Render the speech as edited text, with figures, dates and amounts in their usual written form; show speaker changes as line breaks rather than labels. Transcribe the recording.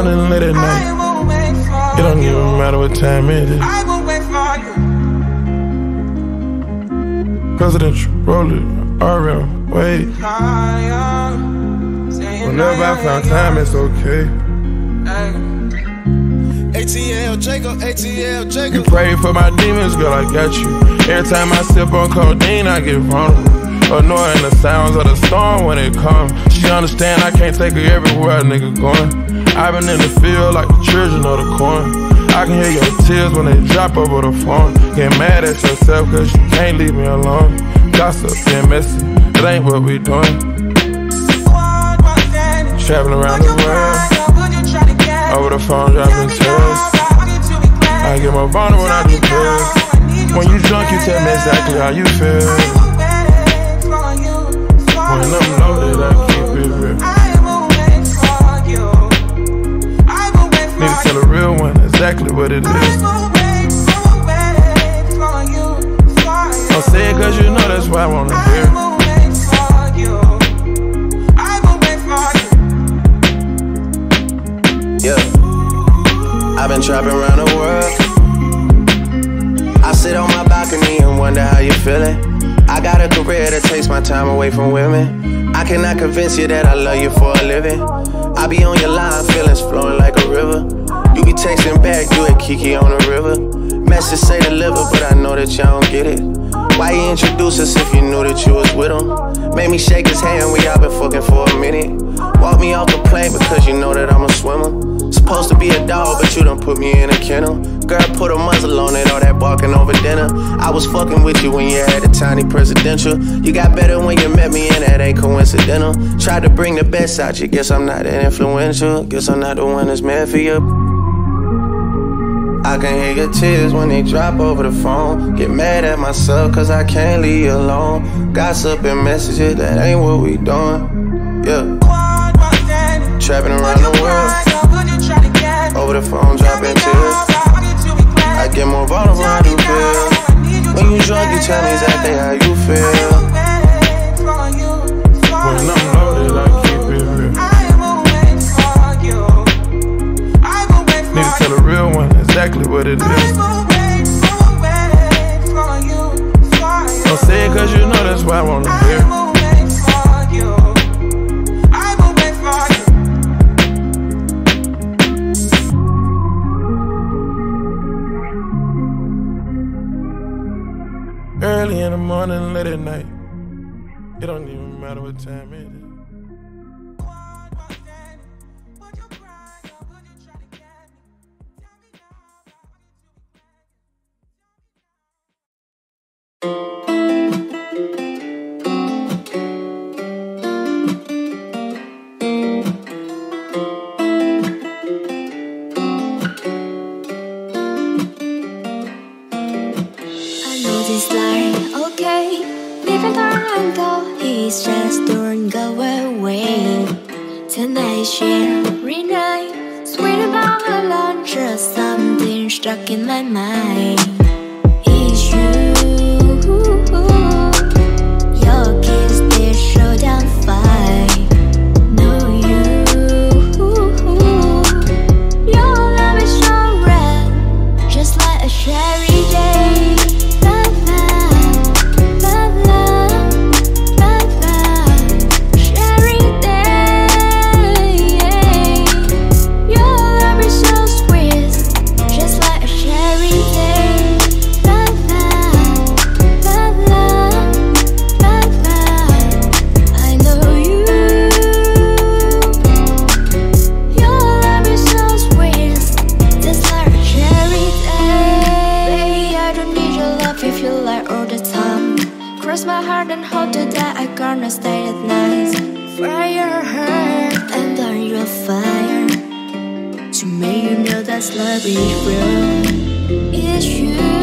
morning, late at night. It don't even matter what time it is.
I will wait for you.
Presidential, Rollie, RM, wait. Whenever I found time, it's okay.
ATL Jacob, ATL Jacob.
You pray for my demons, girl, I got you. Every time I sip on codeine, I get vulnerable. Annoying the sounds of the storm when it comes. She understand I can't take her everywhere a nigga going. I've been in the field like the children of the corn. I can hear your tears when they drop over the phone. Get mad at yourself cause you can't leave me alone. Gossip and messy, it ain't what we doing. Traveling around the world, over the phone dropping tears. I get more vulnerable when I do pills. When you drunk you tell me exactly how you feel. When I'm loaded I keep it real. Need to tell a real one exactly what it is. Don't say it cause you know that's why I wanna hear.
Yeah, I've been trapping around the world. I sit on my balcony and wonder how you're feeling. I got a career that takes my time away from women. I cannot convince you that I love you for a living. I be on your line, feelings flowing like a river. You be texting back, you at Kiki on the river. Message say deliver, but I know that y'all don't get it. Why you introduce us if you knew that you was with him? Made me shake his hand, we all been fucking for a minute. Walk me off the plane because you know that I'm a swimmer. Supposed to be a dog, but you done put me in a kennel. Girl, put a muzzle on it, all that barking over dinner. I was fucking with you when you had a tiny presidential. You got better when you met me, and that ain't coincidental. Tried to bring the best out you, guess I'm not that influential. Guess I'm not the one that's meant for you. I can hear your tears when they drop over the phone. Get mad at myself cause I can't leave you alone. Gossip and messages, that ain't what we doing. Yeah. Trapping around the world, over the phone dropping tears. I get more vulnerable when I do pills. When you drunk you tell me exactly how you feel.
When I'm loaded I keep it real. Need to tell a real one exactly what it is. Don't say it cause you know that's why I wanna hear. Early in the morning, late at night. It don't even matter what time it is.
He's just don't go away. Tonight every night, sweet about alone, just something stuck in my mind. It's you. Your kiss did show down fine. No you. Your love is so red, just like a cherry day. Cross my heart and hope to die I gonna stay at night. Fire hurt and burn your fire to make you know that love is real. It's you.